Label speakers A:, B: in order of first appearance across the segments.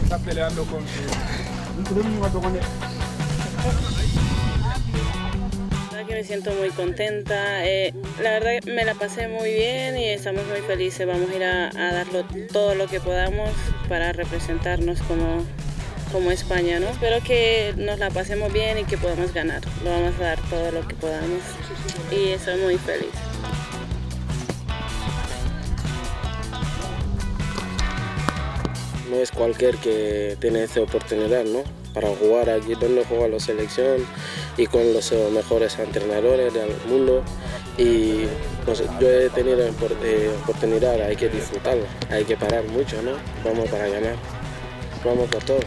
A: está peleando con su...
B: La verdad que me siento muy contenta, la verdad que me la pasé muy bien y estamos muy felices, vamos a ir a darlo todo lo que podamos para representarnos como España, ¿no? Espero que nos la pasemos bien y que podamos ganar, lo vamos a dar todo lo que podamos y estoy muy feliz.
C: No es cualquier que tiene esta oportunidad, ¿no? Para jugar aquí donde juega la selección y con los mejores entrenadores del mundo. Y pues, yo he tenido la oportunidad, hay que disfrutarla, hay que parar mucho, ¿no? Vamos para ganar, vamos por todo.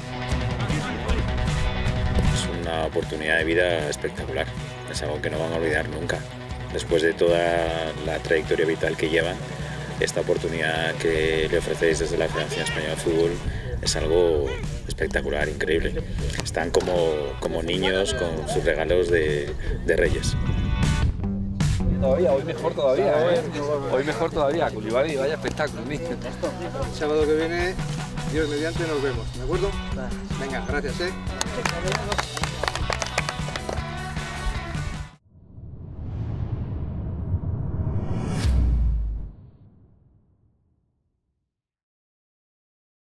D: Es una oportunidad de vida espectacular, es algo que no van a olvidar nunca. Después de toda la trayectoria vital que llevan, esta oportunidad que le ofrecéis desde la Federación Española de Fútbol es algo espectacular, increíble. Están como niños con sus regalos de Reyes.
A: Todavía, hoy mejor todavía, ¿eh? Hoy mejor todavía, Koulibaly, vaya espectáculo, niño.
E: El sábado que viene, Dios mediante, nos vemos, ¿de acuerdo? Venga, gracias, ¿eh?